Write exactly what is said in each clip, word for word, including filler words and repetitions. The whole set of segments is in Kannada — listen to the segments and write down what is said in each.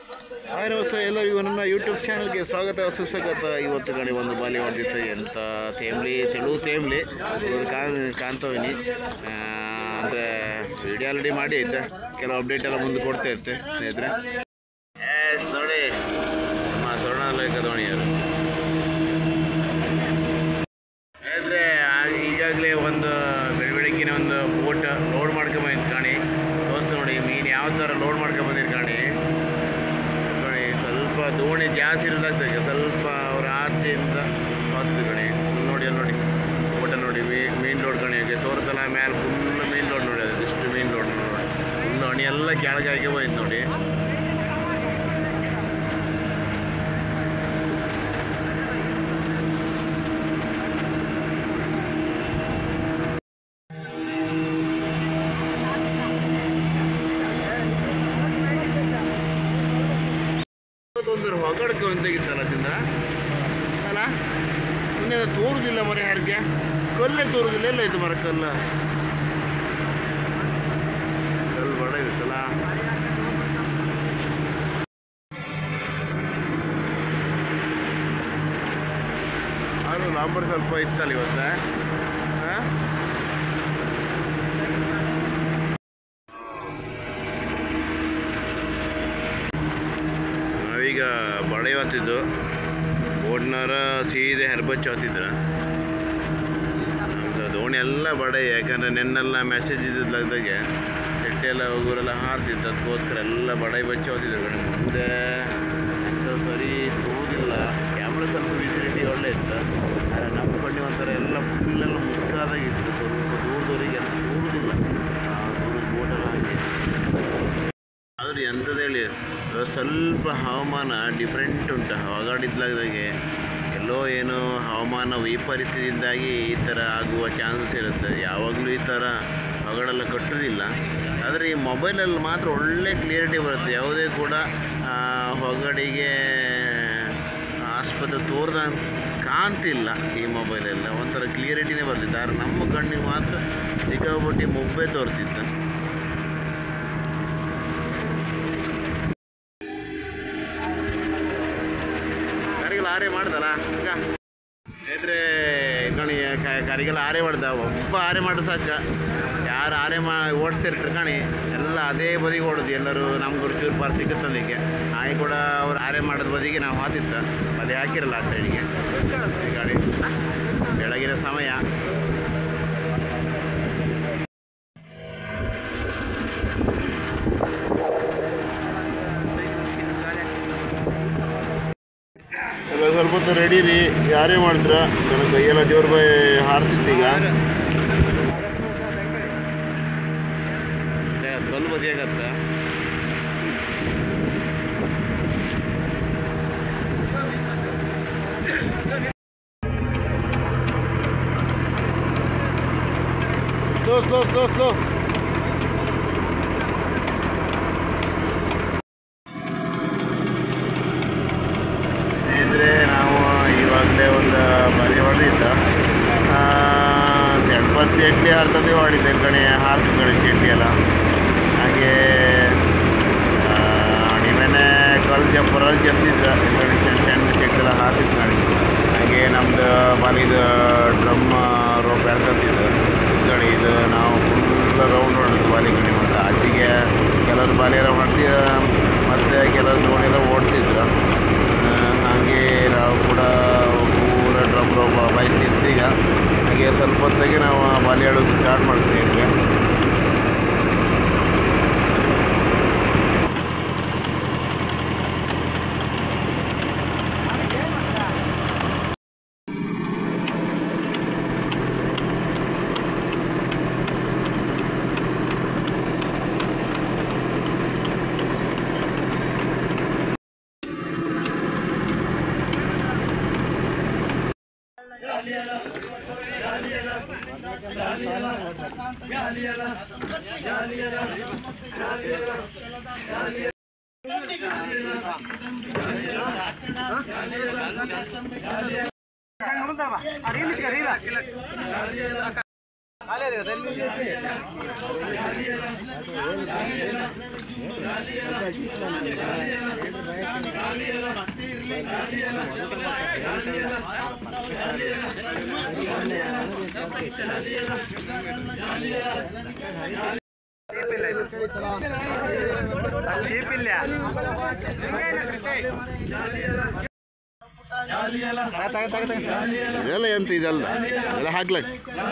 ಹಾಯ್ ನಮಸ್ತೆ ಎಲ್ಲರಿಗೂ ನನ್ನ ಯೂಟ್ಯೂಬ್ ಚಾನಲ್ಗೆ ಸ್ವಾಗತ ಸುಸ್ವಾಗತ. ಇವತ್ತು ಕಡೆ ಒಂದು ಬಾಲಿ ಹೊಡೆದಿತ್ತು ಎಂಥ ತೇಮ್ಲಿ ತೆಳು ತೇಮ್ಲಿ ಇವರು ಕಾನ್ ಕಾಣ್ತವಿನಿ ಅಂದರೆ ವಿಡಿಯೋ ಆಲ್ರೆಡಿ ಮಾಡಿ ಐತೆ, ಕೆಲವು ಅಪ್ಡೇಟ್ ಎಲ್ಲ ಮುಂದೆ ಕೊಡ್ತಾ ಇರ್ತೆ ಸ್ನೇಹಿತರೆ. ಎಸ್ ನೋಡಿ ನಮ್ಮ ಸ್ವರ್ಣಾಲಯ ದೋಣಿಯವರು ಸ್ನೇಹಿತರೆ, ಈಗಾಗಲೇ ಒಂದು ಬೆಳ ಬೆಳಗ್ಗಿನ ಒಂದು ಬೋಟ್ ಲೋಡ್ ಮಾಡ್ಕೊಂಬಂದು ಕಾಣಿ ದೋಸ್ತ ನೋಡಿ ಮೀನು ಯಾವ ಥರ ಲೋಡ್ ಮಾಡ್ಕೊಂಬಂದಿದ್ದು ಕಾಣಿ. ಸ್ವಲ್ಪ ದೋಣಿ ಜಾಸ್ತಿ ಇರೋದಾಗ್ತದೆ, ಸ್ವಲ್ಪ ಅವ್ರ ಆಚೆಯಿಂದ ಹತ್ತು ಕಣೆ ನೋಡಿ ಅಲ್ಲಿ ನೋಡಿ ಬೋಟ ನೋಡಿ ಮೀನು ಲೋಡ್ ಕಣಿಗೆ ತೋರ್ತಲ್ಲ ಮ್ಯಾಲೆ ಫುಲ್ ಮೀನು ಲೋಡ್ ನೋಡಿ, ಅದು ಇಷ್ಟು ಮೀನು ಲೋಡ್ ನೋಡಿ ಫುಲ್ ಹಣಿ ಎಲ್ಲ ಕೆಳಗಾಗೆ ಹೋಯ್ತು ನೋಡಿ. ತೊಂದರೆ ಹೊಗಡಕ್ಕೆ ಒಂದಾಗಿತ್ತಲ್ಲ ಚಂದ್ರ ಅಲ್ಲ, ಇನ್ನೇ ತೋರುದಿಲ್ಲ ಮರ ಯಾರಿಗೆ ಕಲ್ಲೇ ತೋರುದಿಲ್ಲ. ಎಲ್ಲ ಇದು ಮರ ಕಲ್ಲ ಕಲ್ಲು ಬಡ ಇರುತ್ತಲ್ಲ. ಅದು ಲಾಂಬರ್ ಸ್ವಲ್ಪ ಇತ್ತಲ್ಲ ಇವತ್ತ. ನಾವೀಗ ಬಳೆ ಹೊತ್ತಿದ್ದು ಬೋಟ್ನವರ ಸೀದೆ ಹೆರ್ಬಚ್ಚಿ ಹೊತ್ತಿದ್ರ ನಮ್ದು ದೋಣಿ ಎಲ್ಲ ಬಡೆ, ಯಾಕಂದರೆ ನೆನ್ನೆಲ್ಲ ಮೆಸೇಜ್ ಇದ್ದಿದ್ದಾಗೆ ಚಟ್ಟಿ ಎಲ್ಲ ಹೋಗೋರೆಲ್ಲ ಹಾರ್ತಿತ್ತು, ಅದಕ್ಕೋಸ್ಕರ ಎಲ್ಲ ಬಡೆ ಬಚ್ಚಿ ಹೊತ್ತಿದ್ರು ಕಣೆ. ಮುಂದೆ ಎಂಥ ಸರಿ ತೋದಿಲ್ಲ, ಕ್ಯಾಮ್ರಾ ಸ್ವಲ್ಪ ವಿಸಿಲಿಟಿ ಒಳ್ಳೆ ಇತ್ತು, ನಮ್ಮ ಕಣ್ಣಿ ಒಂಥರ ಎಲ್ಲ ಫುಲ್ಲೆಲ್ಲ ಮುಸ್ಕಾದಾಗಿತ್ತು, ಸ್ವಲ್ಪ ದೂರದವರಿಗೆ ಎಲ್ಲ ತೋರುದಿಲ್ಲ ದೂರದ ಬೋಟೆಲ್ಲ ಹಾಕಿ. ಆದ್ರೆ ಎಂಥದ್ದು ಹೇಳಿ ಸ್ವಲ್ಪ ಹವಾಮಾನ ಡಿಫ್ರೆಂಟ್ ಉಂಟು. ಹೊಗಾಡಿದ್ಲಾಗ್ದಾಗೆ ಎಲ್ಲೋ ಏನೋ ಹವಾಮಾನ ವೈಪರೀತ್ಯದಿಂದಾಗಿ ಈ ಥರ ಆಗುವ ಚಾನ್ಸಸ್ ಇರುತ್ತೆ. ಯಾವಾಗಲೂ ಈ ಥರ ಹೊಗಡೆಲ್ಲ ಕಟ್ಟೋದಿಲ್ಲ, ಆದರೆ ಈ ಮೊಬೈಲಲ್ಲಿ ಮಾತ್ರ ಒಳ್ಳೆ ಕ್ಲಿಯರಿಟಿ ಬರುತ್ತೆ. ಯಾವುದೇ ಕೂಡ ಹೊಗಡಿಗೆ ಆಸ್ಪತ್ರೆ ತೋರ್ದ ಕಾಣ್ತಿಲ್ಲ ಈ ಮೊಬೈಲೆಲ್ಲ, ಒಂಥರ ಕ್ಲಿಯರಿಟಿನೇ ಬರ್ತಿತ್ತು. ಆದರೆ ನಮ್ಮ ಕಣ್ಣಿಗೆ ಮಾತ್ರ ಸಿಕ್ಕಾಪಟ್ಟಿ ಮೊಬ್ಬೆ ತೋರ್ತಿತ್ತು. ಕರಿಗೆಲ್ಲ ಆರೆ ಮಾಡ್ದಲ್ಲ ಈಗ ಸ್ನೇಹಿತರೆ, ಕಣಿ ಕರಿಗೆಲ್ಲ ಆರೆ ಮಾಡ್ದ, ಒಬ್ಬ ಆರೆ ಮಾಡಿ ಸಾಕ, ಯಾರು ಆರೆ ಮಾ ಓಡಿಸ್ತಿರ್ತಾರೆ ಕಣಿ ಎಲ್ಲ ಅದೇ ಬದಿಗೆ ಓಡೋದು. ಎಲ್ಲರೂ ನಮ್ಗೆ ಚೂರು ಪಾರ್ ಸಿಗುತ್ತಂದಿಗೆ ನಾಯಿ ಕೂಡ ಅವ್ರು ಆರೆ ಮಾಡೋದು ಬದಿಗೆ ನಾವು ಹಾತಿತ್ತ, ಬದಿ ಹಾಕಿರಲ್ಲ ಆ ಸೈಡಿಗೆ. ಗಾಡಿ ಬೆಳಗಿನ ಸಮಯ ಎಲ್ಲ ಸ್ವಲ್ಪ ಹೊತ್ತು ರೆಡಿ ರೀ. ಯಾರೇ ಮಾಡಿದ್ರ ನನ್ನ ಕೈಯೆಲ್ಲ ಜೋರ್ ಬಾಯಿ ಹಾರ್ತಿತ್ತು. ಈಗ ಕಲ್ಲು ಬದಿಯಾಗತ್ತ ಸ್ಲೋ ಸ್ಲೋ ಸ್ಲೋ ಸ್ಲೋ ನಾವು ಇವಾಗಲೇ ಒಂದು ಬಲಿ ಹೊಡೆದಿದ್ದ ಎಣ್ಪತ್ತು ಚಟ್ನಿ ಅರ್ಥದೇ ಹೊಡಿದ್ದೆ ಕಣೆ, ಹಾರ್ತು ಕಣೆ ಚಟ್ನಿ ಎಲ್ಲ. ಹಾಗೆ ನೀವೇನೆ ಕಲ್ಲು ಜಪ್ಪರಲ್ಲಿ ಜಪ್ತಿದ್ದ ಕಣೆ, ಸಣ್ಣ ಚೆಕ್ಕೆಲ್ಲ ಹಾರ್ತಿತ್ತು ಕಣೆ. ಹಾಗೆ ನಮ್ಮದು ಬಲಿದು ಡ್ರಮ್ ರೋಪ್ ಎಳ್ಕೊತಿದ್ದು ಕಣೆ. ಇದು ನಾವು ಫುಲ್ ರೌಂಡ್ ಹೊಡೆದು ಬಾಲಿ ಕಣೆ. ಮತ್ತು ಆಚೆಗೆ ಕೆಲವರು ಬಾಲಿ ಎಲ್ಲ ಮಾಡ್ತೀವಿ, ಮತ್ತು ಕೆಲವರು ದೋಣಿಯೆಲ್ಲ ಓಡ್ತಿದ್ರು. ಹಾಗೆ ನಾವು ಕೂಡ ಪೂರ ಡ್ರಮ್ ರೋಪ್ ಬೈಕ್ ಈಗ ಹಾಗೆ ಸ್ವಲ್ಪ ಹೊತ್ತಿಗೆ ನಾವು ಬಾಲಿ ಆಡೋದು ಸ್ಟಾರ್ಟ್ ಮಾಡ್ತೀವಿ. ಅಂದರೆ ಇದೆಲ್ಲ ಎಂತ ಇದೆಲ್ಲ ಎಲ್ಲ ಹಾಕ್ಲಕ್ಕೆ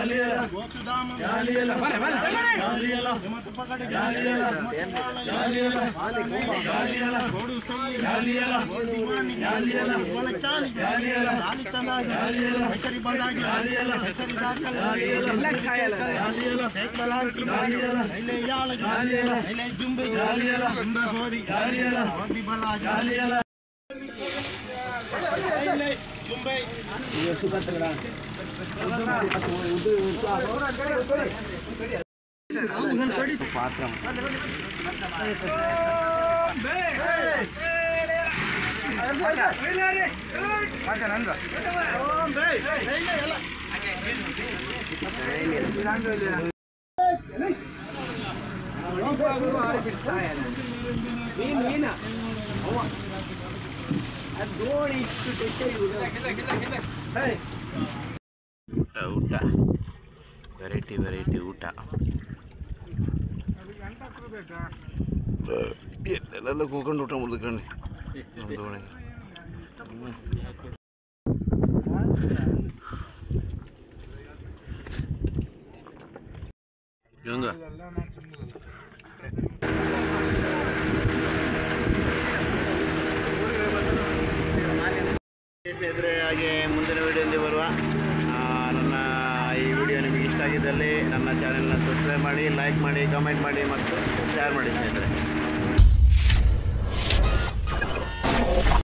ಊಟ ಊಟ ವೆರೈಟಿ ವೆರೈಟಿ ಊಟ ಎಲ್ಲೆಲ್ಲ ಕೂಕೊಂಡು ಊಟ ಮುದ್ಕೊಂಡು ಹೆಂಗ ಸ್ನೇಹಿತರೆ, ಹಾಗೆ ಮುಂದಿನ ವಿಡಿಯೋದಲ್ಲಿ ಬರುವ ನನ್ನ ಈ ವಿಡಿಯೋ ನಿಮಗೆ ಇಷ್ಟ ಆಗಿದ್ದಲ್ಲಿ ನನ್ನ ಚಾನೆಲ್ನ ಸಬ್ಸ್ಕ್ರೈಬ್ ಮಾಡಿ, ಲೈಕ್ ಮಾಡಿ, ಕಮೆಂಟ್ ಮಾಡಿ ಮತ್ತು ಶೇರ್ ಮಾಡಿ ಸ್ನೇಹಿತರೆ.